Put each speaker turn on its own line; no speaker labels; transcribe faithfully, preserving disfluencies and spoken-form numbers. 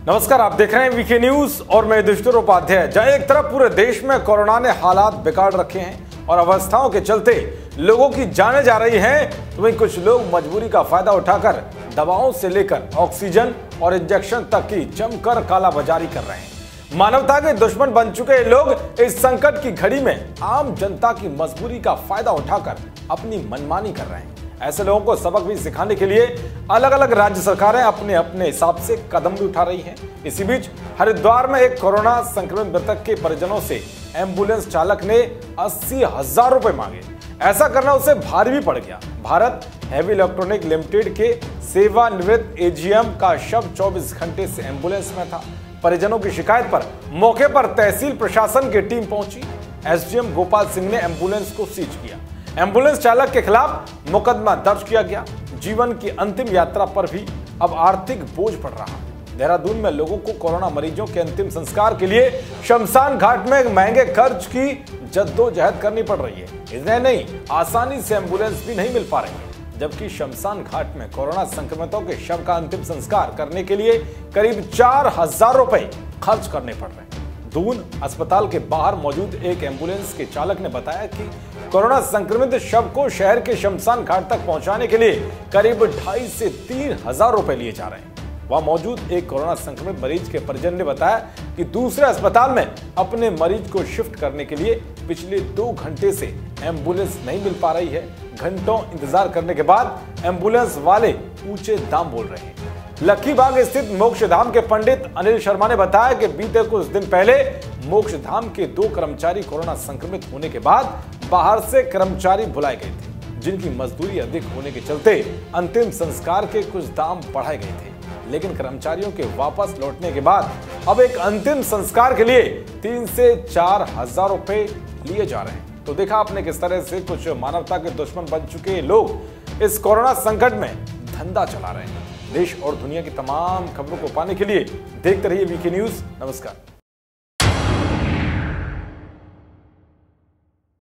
नमस्कार, आप देख रहे हैं वीके न्यूज और मैं युधिष्ठिर उपाध्याय। जहां एक तरफ पूरे देश में कोरोना ने हालात बिगाड़ रखे हैं और अवस्थाओं के चलते लोगों की जानें जा रही हैं, तो वहीं कुछ लोग मजबूरी का फायदा उठाकर दवाओं से लेकर ऑक्सीजन और इंजेक्शन तक की जमकर कालाबाजारी कर रहे हैं। मानवता के दुश्मन बन चुके ये लोग इस संकट की घड़ी में आम जनता की मजबूरी का फायदा उठाकर अपनी मनमानी कर रहे हैं। ऐसे लोगों को सबक भी सिखाने के लिए अलग अलग राज्य सरकारें अपने अपने हिसाब से कदम भी उठा रही हैं। इसी बीच हरिद्वार में एक कोरोना संक्रमित मृतक के परिजनों से एम्बुलेंस चालक ने अस्सी हजार रुपए मांगे। ऐसा करना उसे भारी भी पड़ गया। भारत हैवी इलेक्ट्रॉनिक लिमिटेड के सेवानिवृत्त एजीएम का शव चौबीस घंटे से एम्बुलेंस में था। परिजनों की शिकायत पर मौके पर तहसील प्रशासन की टीम पहुंची। एसडीएम गोपाल सिंह ने एम्बुलेंस को सीज किया। एम्बुलेंस चालक के खिलाफ मुकदमा दर्ज किया गया। जीवन की अंतिम यात्रा पर भी अब आर्थिक बोझ पड़ रहा। देहरादून में लोगों को कोरोना मरीजों के अंतिम संस्कार के लिए शमशान घाट में महंगे खर्च की जद्दोजहद करनी पड़ रही है। इतने नहीं, आसानी से एम्बुलेंस भी नहीं मिल पा रही है, जबकि शमशान घाट में कोरोना संक्रमितों के शव का अंतिम संस्कार करने के लिए करीब चार हजार रुपए खर्च करने पड़ रहे हैं। दून अस्पताल के बाहर मौजूद एक एम्बुलेंस के चालक ने बताया कि कोरोना संक्रमित शव को शहर के शमशान घाट तक पहुंचाने के लिए करीब ढाई से तीन हजार रुपए लिए जा रहे हैं। वहां मौजूद एक कोरोना संक्रमित मरीज के परिजन ने बताया कि दूसरे अस्पताल में अपने मरीज को शिफ्ट करने के लिए पिछले दो घंटे से एम्बुलेंस नहीं मिल पा रही है। घंटों इंतजार करने के बाद एम्बुलेंस वाले ऊंचे दाम बोल रहे हैं। लक्कीबाग स्थित मोक्ष धाम के पंडित अनिल शर्मा ने बताया कि बीते कुछ दिन पहले मोक्ष धाम के दो कर्मचारी कोरोना संक्रमित होने के बाद बाहर से कर्मचारी बुलाए गए थे, जिनकी मजदूरी अधिक होने के चलते अंतिम संस्कार के कुछ दाम बढ़ाए गए थे। लेकिन कर्मचारियों के वापस लौटने के बाद अब एक अंतिम संस्कार के लिए तीन से चार हजार रुपए लिए जा रहे हैं। तो देखा आपने किस तरह से कुछ मानवता के दुश्मन बन चुके लोग इस कोरोना संकट में धंधा चला रहे हैं। देश और दुनिया की तमाम खबरों को पाने के लिए देखते रहिए वीके न्यूज। नमस्कार।